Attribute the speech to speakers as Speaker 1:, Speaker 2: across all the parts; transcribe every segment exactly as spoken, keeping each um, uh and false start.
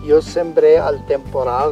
Speaker 1: yo sembré al temporal.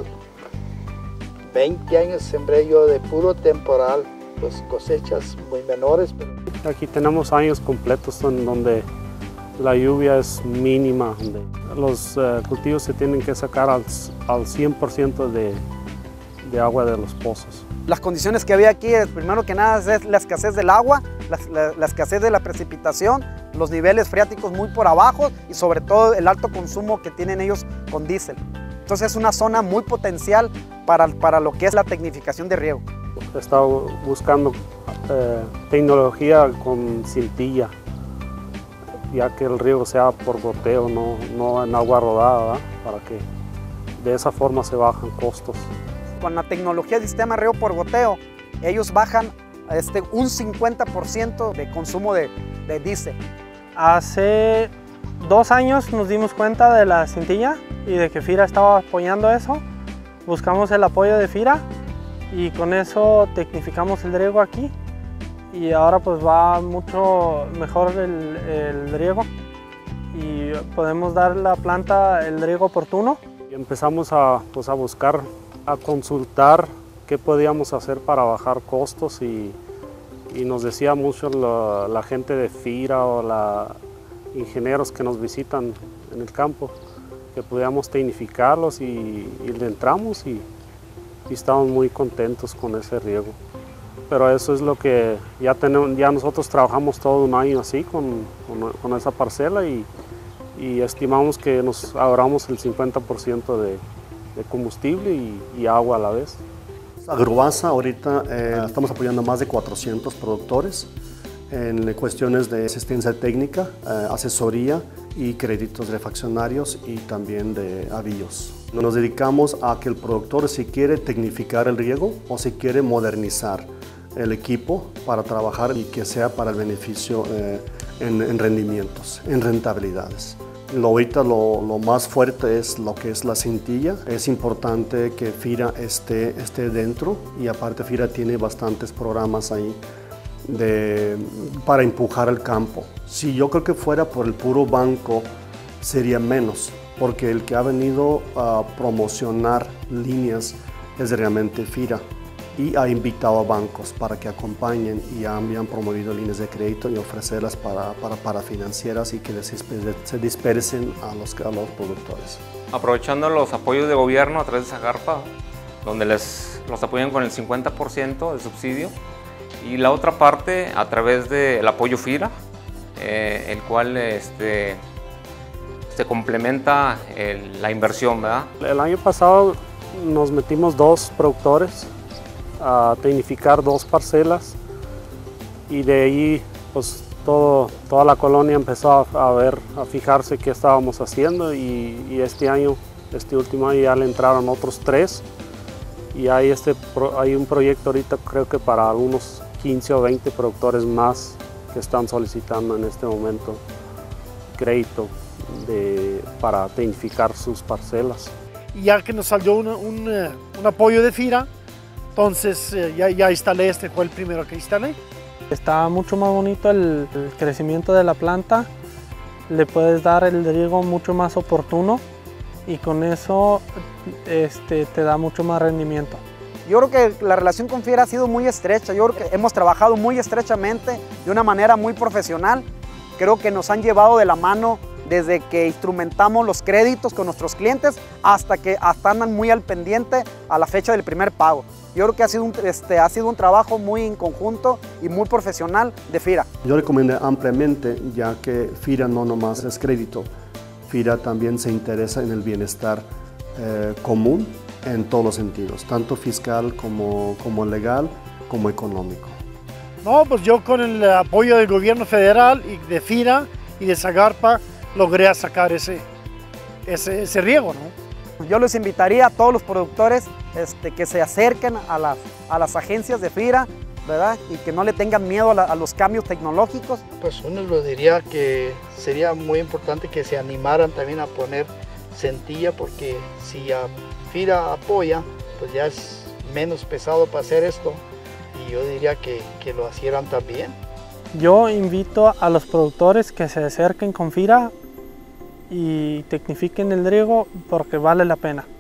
Speaker 1: veinte años sembré yo de puro temporal, pues cosechas muy menores. Pero...
Speaker 2: Aquí tenemos años completos en donde la lluvia es mínima, donde los uh, cultivos se tienen que sacar al, al cien por ciento de, de agua de los pozos.
Speaker 3: Las condiciones que había aquí, primero que nada, es la escasez del agua, la, la, la escasez de la precipitación, los niveles freáticos muy por abajo y sobre todo el alto consumo que tienen ellos con diésel. Entonces es una zona muy potencial para, para lo que es la tecnificación de riego.
Speaker 2: He estado buscando eh, tecnología con cintilla, ya que el riego sea por goteo, no, no en agua rodada, ¿verdad? Para que de esa forma se bajan costos.
Speaker 3: Con la tecnología del sistema de riego por goteo, ellos bajan este, un cincuenta por ciento de consumo de, de diésel.
Speaker 4: Hace dos años nos dimos cuenta de la cintilla y de que FIRA estaba apoyando eso. Buscamos el apoyo de FIRA y con eso tecnificamos el riego aquí. Y ahora pues va mucho mejor el, el riego y podemos dar a la planta el riego oportuno.
Speaker 2: Y empezamos a, pues, a buscar, a consultar qué podíamos hacer para bajar costos y, y nos decía mucho la, la gente de FIRA o los ingenieros que nos visitan en el campo que podíamos tecnificarlos y, y le entramos y, y estamos muy contentos con ese riego. Pero eso es lo que ya tenemos, ya nosotros trabajamos todo un año así con, con, con esa parcela y, y estimamos que nos ahorramos el cincuenta por ciento de, de combustible y, y agua a la vez.
Speaker 5: Agrobasa ahorita eh, estamos apoyando a más de cuatrocientos productores en cuestiones de asistencia técnica, eh, asesoría y créditos refaccionarios y también de avíos. Nos dedicamos a que el productor, si quiere tecnificar el riego o si quiere modernizar el equipo para trabajar y que sea para el beneficio eh, en, en rendimientos, en rentabilidades. Lo, ahorita lo, lo más fuerte es lo que es la cintilla. Es importante que FIRA esté, esté dentro y aparte FIRA tiene bastantes programas ahí de, para empujar el campo. Si yo creo que fuera por el puro banco sería menos, porque el que ha venido a promocionar líneas es realmente FIRA y ha invitado a bancos para que acompañen y han, han promovido líneas de crédito y ofrecerlas para, para, para financieras y que se dispersen a los, a los productores.
Speaker 6: Aprovechando los apoyos de gobierno a través de Zagarpa, donde les, los apoyan con el cincuenta por ciento de subsidio, y la otra parte a través del apoyo FIRA, eh, el cual este, se complementa el, la inversión, ¿verdad?
Speaker 2: El año pasado nos metimos dos productores a tecnificar dos parcelas y de ahí pues todo, toda la colonia empezó a, a ver, a fijarse qué estábamos haciendo y, y este año, este último año ya le entraron otros tres y hay, este, hay un proyecto ahorita creo que para algunos quince o veinte productores más que están solicitando en este momento crédito de, para tecnificar sus parcelas.
Speaker 7: Y ya que nos salió un, un, un apoyo de FIRA, entonces ya, ya instalé este, fue el primero que instalé.
Speaker 4: Está mucho más bonito el, el crecimiento de la planta, le puedes dar el riego mucho más oportuno y con eso este, te da mucho más rendimiento.
Speaker 3: Yo creo que la relación con FIRA ha sido muy estrecha, yo creo que hemos trabajado muy estrechamente, de una manera muy profesional. Creo que nos han llevado de la mano desde que instrumentamos los créditos con nuestros clientes hasta que hasta andan muy al pendiente a la fecha del primer pago. Yo creo que ha sido un, este, ha sido un trabajo muy en conjunto y muy profesional de FIRA.
Speaker 5: Yo recomiendo ampliamente, ya que FIRA no nomás es crédito, FIRA también se interesa en el bienestar eh, común en todos los sentidos, tanto fiscal como, como legal, como económico.
Speaker 7: No, pues yo con el apoyo del gobierno federal y de FIRA y de Zagarpa logré sacar ese, ese, ese riego, ¿no?
Speaker 3: Yo les invitaría a todos los productores este, que se acerquen a las, a las agencias de FIRA, ¿verdad? Y que no le tengan miedo a, la, a los cambios tecnológicos.
Speaker 1: Pues uno lo diría que sería muy importante que se animaran también a poner cintilla, porque si a FIRA apoya, pues ya es menos pesado para hacer esto y yo diría que, que lo hicieran también.
Speaker 4: Yo invito a los productores que se acerquen con FIRA y tecnifiquen el riego porque vale la pena.